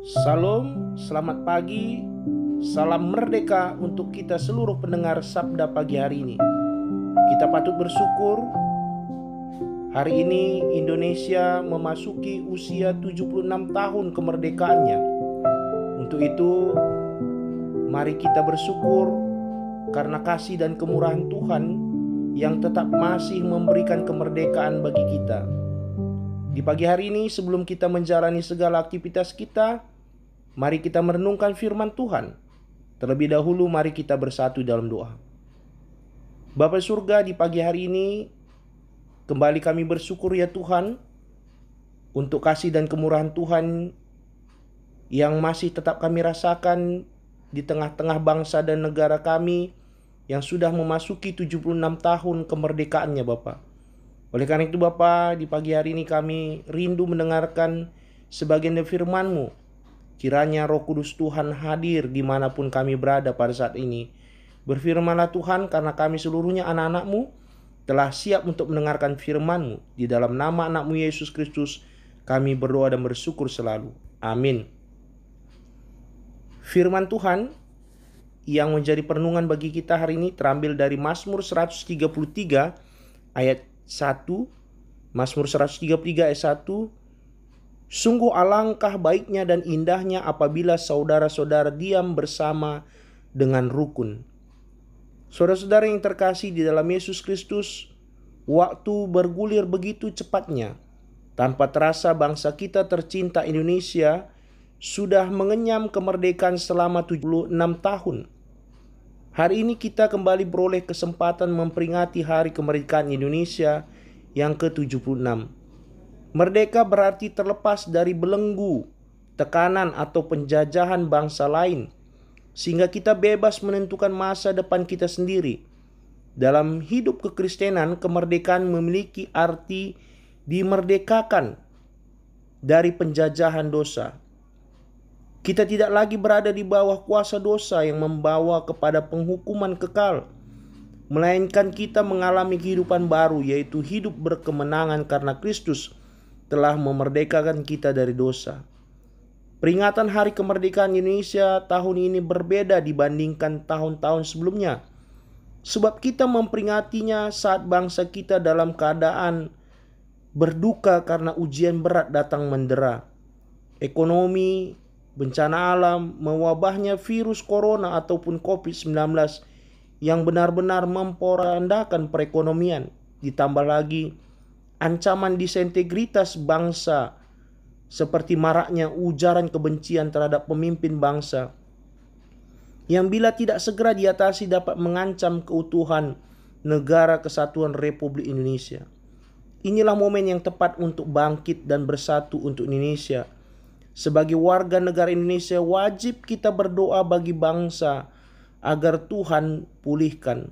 Salam, selamat pagi, salam merdeka untuk kita seluruh pendengar Sabda pagi hari ini. Kita patut bersyukur, hari ini Indonesia memasuki usia 76 tahun kemerdekaannya. Untuk itu, mari kita bersyukur karena kasih dan kemurahan Tuhan yang tetap masih memberikan kemerdekaan bagi kita. Di pagi hari ini, sebelum kita menjalani segala aktivitas kita, mari kita merenungkan firman Tuhan. Terlebih dahulu mari kita bersatu dalam doa. Bapa surga, di pagi hari ini kembali kami bersyukur ya Tuhan untuk kasih dan kemurahan Tuhan yang masih tetap kami rasakan di tengah-tengah bangsa dan negara kami yang sudah memasuki 76 tahun kemerdekaannya Bapa. Oleh karena itu Bapa, di pagi hari ini kami rindu mendengarkan sebagian dari firman-Mu. Kiranya Roh Kudus Tuhan hadir dimanapun kami berada pada saat ini. Berfirmanlah Tuhan, karena kami seluruhnya anak-anak-Mu telah siap untuk mendengarkan firman-Mu. Di dalam nama anak-Mu Yesus Kristus kami berdoa dan bersyukur selalu. Amin. Firman Tuhan yang menjadi perenungan bagi kita hari ini terambil dari Mazmur 133 ayat 1. Mazmur 133 ayat 1. Sungguh alangkah baiknya dan indahnya apabila saudara-saudara diam bersama dengan rukun. Saudara-saudara yang terkasih di dalam Yesus Kristus, waktu bergulir begitu cepatnya. Tanpa terasa bangsa kita tercinta Indonesia sudah mengenyam kemerdekaan selama 76 tahun. Hari ini kita kembali beroleh kesempatan memperingati Hari Kemerdekaan Indonesia yang ke-76. Merdeka berarti terlepas dari belenggu, tekanan atau penjajahan bangsa lain, sehingga kita bebas menentukan masa depan kita sendiri. Dalam hidup kekristenan, kemerdekaan memiliki arti dimerdekakan dari penjajahan dosa. Kita tidak lagi berada di bawah kuasa dosa yang membawa kepada penghukuman kekal, melainkan kita mengalami kehidupan baru, yaitu hidup berkemenangan karena Kristus telah memerdekakan kita dari dosa. Peringatan Hari Kemerdekaan Indonesia tahun ini berbeda dibandingkan tahun-tahun sebelumnya, sebab kita memperingatinya saat bangsa kita dalam keadaan berduka karena ujian berat datang mendera. Ekonomi, bencana alam, mewabahnya virus corona ataupun COVID-19 yang benar-benar memporak-porandakan perekonomian. Ditambah lagi ancaman disintegritas bangsa seperti maraknya ujaran kebencian terhadap pemimpin bangsa yang bila tidak segera diatasi dapat mengancam keutuhan negara kesatuan Republik Indonesia. Inilah momen yang tepat untuk bangkit dan bersatu untuk Indonesia. Sebagai warga negara Indonesia, wajib kita berdoa bagi bangsa agar Tuhan pulihkan.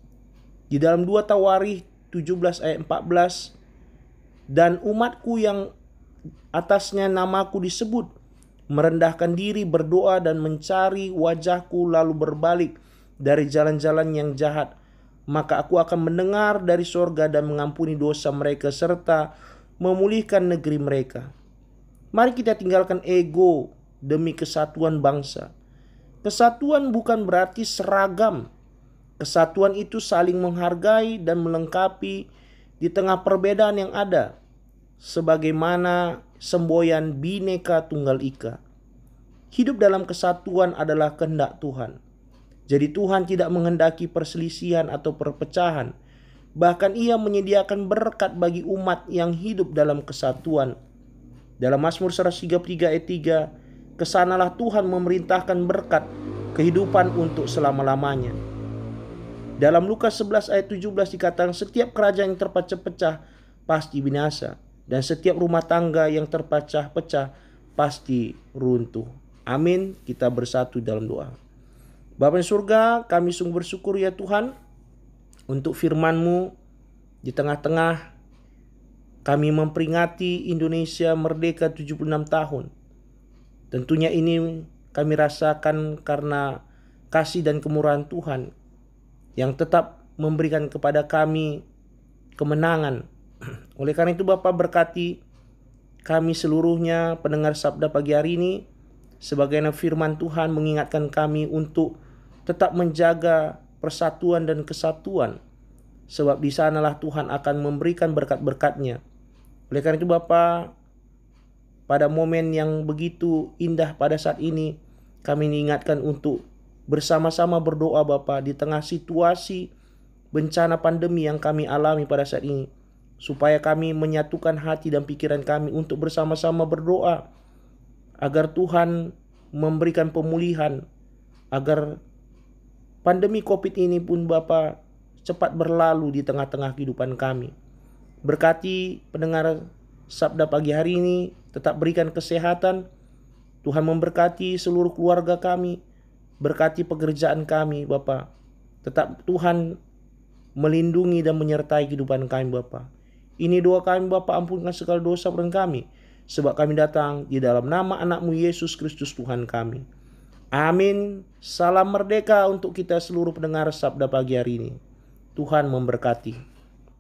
Di dalam 2 Tawarikh 17 ayat 14, dan umatku yang atasnya namaku disebut, merendahkan diri, berdoa dan mencari wajahku lalu berbalik dari jalan-jalan yang jahat, maka aku akan mendengar dari sorga dan mengampuni dosa mereka serta memulihkan negeri mereka. Mari kita tinggalkan ego demi kesatuan bangsa. Kesatuan bukan berarti seragam. Kesatuan itu saling menghargai dan melengkapi di tengah perbedaan yang ada, sebagaimana semboyan Bhinneka Tunggal Ika. Hidup dalam kesatuan adalah kehendak Tuhan. Jadi Tuhan tidak menghendaki perselisihan atau perpecahan. Bahkan Ia menyediakan berkat bagi umat yang hidup dalam kesatuan. Dalam Mazmur 133 ayat 3, kesanalah Tuhan memerintahkan berkat kehidupan untuk selama-lamanya. Dalam Lukas 11 ayat 17 dikatakan, setiap kerajaan yang terpecah-pecah pasti binasa, dan setiap rumah tangga yang terpecah-pecah pasti runtuh. Amin. Kita bersatu dalam doa. Bapa di surga, kami sungguh bersyukur ya Tuhan untuk firman-Mu. Di tengah-tengah kami memperingati Indonesia merdeka 76 tahun. Tentunya ini kami rasakan karena kasih dan kemurahan Tuhan yang tetap memberikan kepada kami kemenangan. Oleh karena itu Bapak berkati kami seluruhnya pendengar sabda pagi hari ini. Sebagaimana firman Tuhan mengingatkan kami untuk tetap menjaga persatuan dan kesatuan. Sebab di sanalah Tuhan akan memberikan berkat-berkat-Nya. Oleh karena itu Bapa, pada momen yang begitu indah pada saat ini, kami diingatkan untuk bersama-sama berdoa Bapa di tengah situasi bencana pandemi yang kami alami pada saat ini. Supaya kami menyatukan hati dan pikiran kami untuk bersama-sama berdoa. Agar Tuhan memberikan pemulihan. Agar pandemi COVID ini pun Bapa cepat berlalu di tengah-tengah kehidupan kami. Berkati pendengar Sabda pagi hari ini, tetap berikan kesehatan. Tuhan memberkati seluruh keluarga kami. Berkati pekerjaan kami Bapa. Tetap Tuhan melindungi dan menyertai kehidupan kami Bapa. Ini doa kami Bapa, ampunkan segala dosa dan kami. Sebab kami datang di dalam nama anak-Mu Yesus Kristus Tuhan kami. Amin. Salam merdeka untuk kita seluruh pendengar Sabda pagi hari ini. Tuhan memberkati.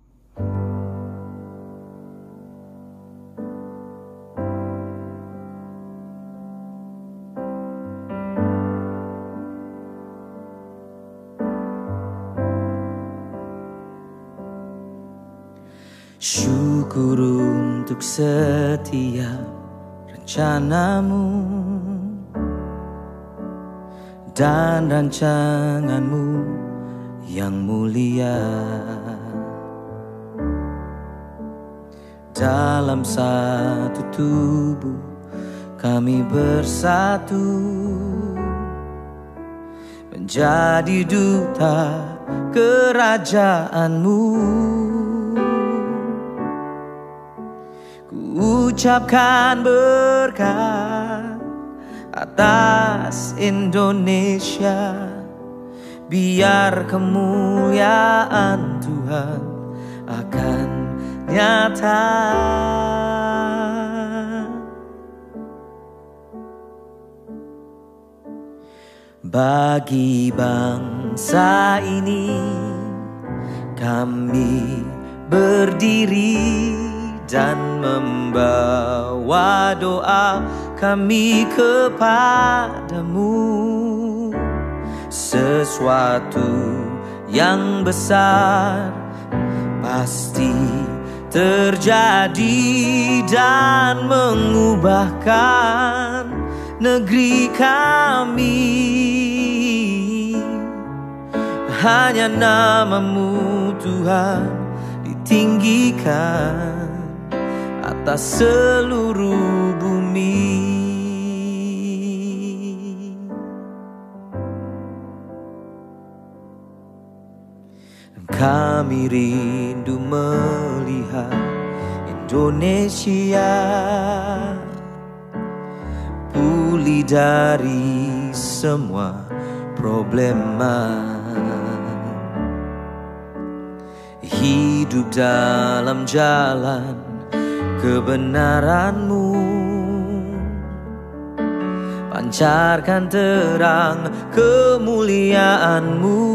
Syukur untuk setiap rencana-Mu dan rancangan-Mu yang mulia. Dalam satu tubuh kami bersatu, menjadi duta kerajaan-Mu. Ucapkan berkat atas Indonesia, biar kemuliaan Tuhan akan nyata. Bagi bangsa ini kami berdiri dan membawa doa kami kepadamu. Sesuatu yang besar pasti terjadi dan mengubahkan negeri kami. Hanya nama-Mu Tuhan ditinggikan atas seluruh bumi. Kami rindu melihat Indonesia pulih dari semua problema. Hidup dalam jalan kebenaran-Mu, pancarkan terang kemuliaan-Mu.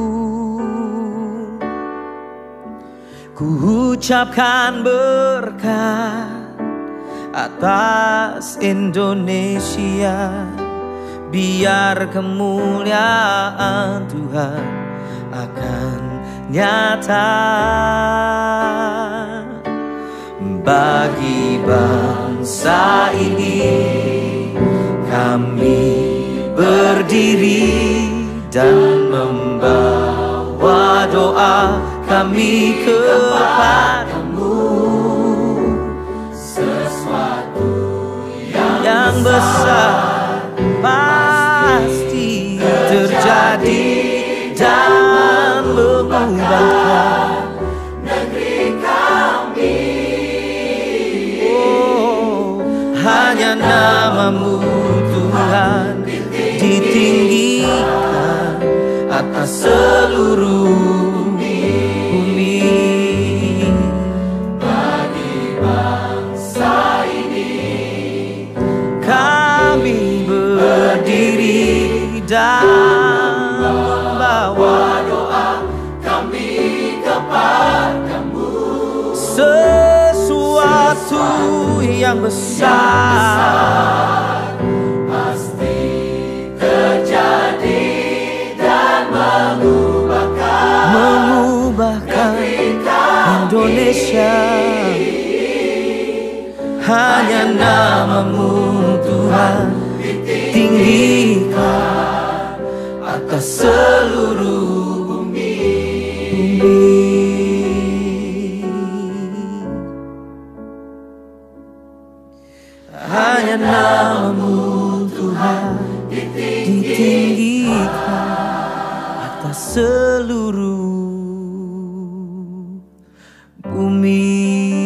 Ku ucapkan berkat atas Indonesia, biar kemuliaan Tuhan akan nyata. Bagi bangsa ini kami berdiri dan membawa doa kami kepadamu. Sesuatu yang besar pasti terjadi dan mengubahkan negeri kami. Hanya nama-Mu Tuhan ditinggikan atas seluruh bumi. Bagi bangsa ini kami berdiri dan membawa doa kami kepadamu. Sesuatu yang besar hanya nama-Mu Tuhan ditinggikan atas seluruh bumi. Hanya nama-Mu Tuhan ditinggikan atas seluruh bumi.